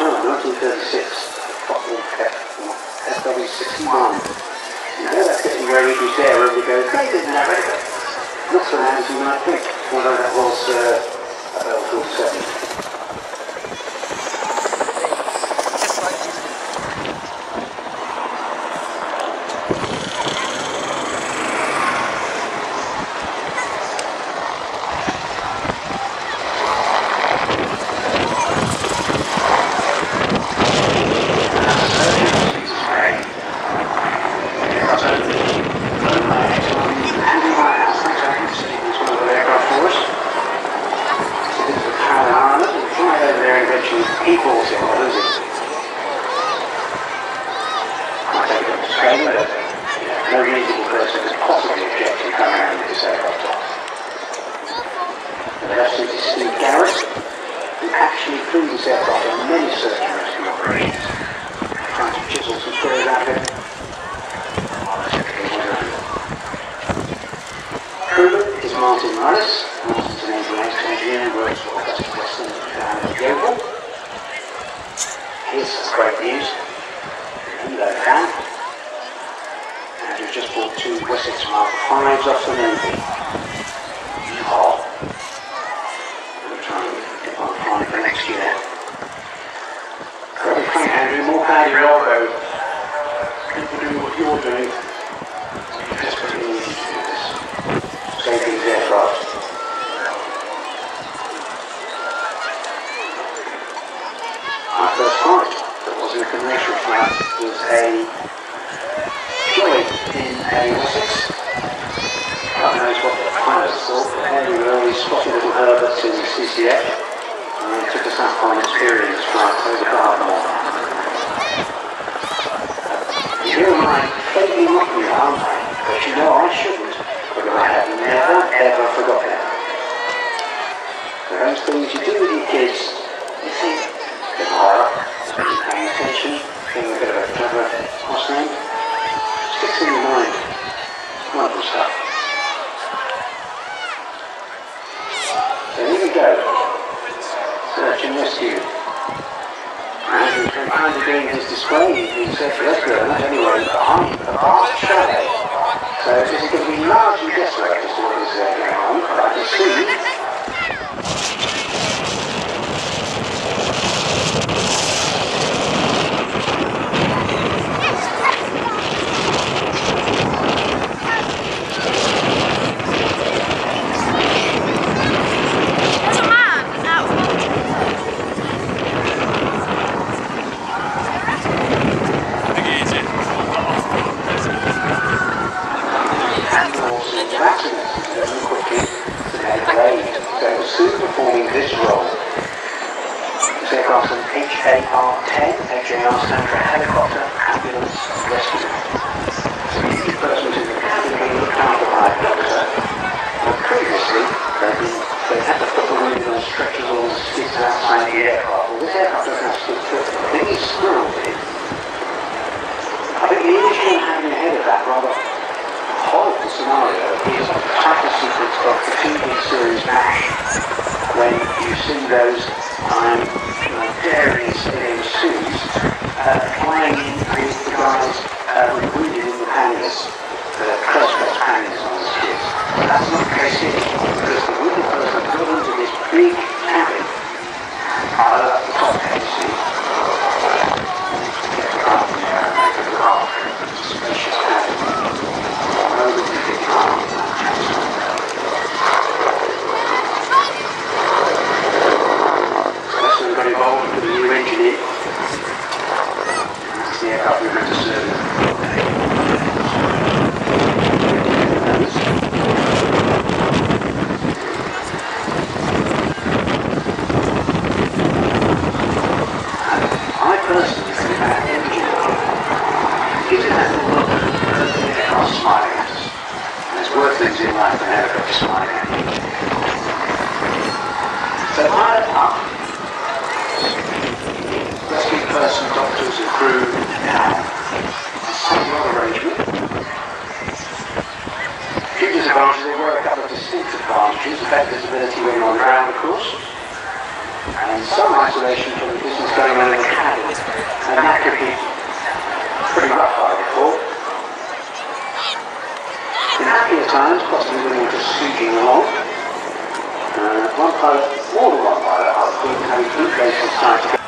1936, Football SW61. You know, that's getting very English there where we go, they didn't have it. Not so loud as you might think, although that was a Bell 47. He falls in, or loses. I take it as Australia, but no reasonable person could possibly object to coming around with this aircraft off. The left seat is Steve Garrett, who actually flew this aircraft on many search and rescue operations, trying to chisel some stories out of it. Crewman is Martin Morris. Martin's an avionics engineer and works for Augusta Western down at Yeovil. Here's great news. Hello, Dan. And we've just bought 2 Wessex Mark 5s off the Navy. Oh. We'll try and get on flying for next year. Very funny, Andrew. More power to your elbow. People do what you're doing. You desperately need to do this. Same things aircraft. Our first flight that wasn't a commercial flight was a joy in a Wessex. God knows what the pilots thought, but Henry early spotted little Herberts in the CCF and took us up on an experience flight over Dartmoor. You and I faintly mock me, aren't I? But you know I shouldn't, because I have never ever forgotten it. So those things you do with your kids, you think, bit of horror, paying attention, being a bit of a clever what's name, sticks in your mind. Wonderful stuff. So here we go. Search and rescue. Andrew's been kind of doing his display in search and rescue, and not anywhere behind a vast chalet. So this is going to be largely desolate as to what is going on, but I can see performing this role. This aircraft is an HAR-10. HAR stands for Helicopter Ambulance Rescue. Each person who's in the cabin being looked after by a doctor. But previously, they had to put the wounded on stretchers or on skids outside the aircraft. Well, this aircraft doesn't have skids, but they need squirrels in. I think the image you have in your head of that rather horrible scenario is a type of sequence of the TV series MASH, when you see those daring spinning suits flying in with the guys wounded in the panniers, the cross-dress panniers on the skids. But that's not the case here, because the wounded person got into this big cabin at the top, can you see? Get the car from there and make a car. It's a spacious cabin. Lesson got involved with the new engine in. That's the aircraft we went to serve. I personally think that engine gives it that look that the aircraft's smiling at us. There's worse things in life than helicopter smiling at you. So pilot up, rescue person, doctors and crew down. Same arrangement. Few disadvantages, there were a couple of distinct advantages. The better visibility when you're on ground, of course. and some isolation from the business going on in the cabin. And that could be pretty rough, I would have thought. In happier times, possibly when you're just scooting along. One pilot, more than one pilot, I think, having blue faces trying to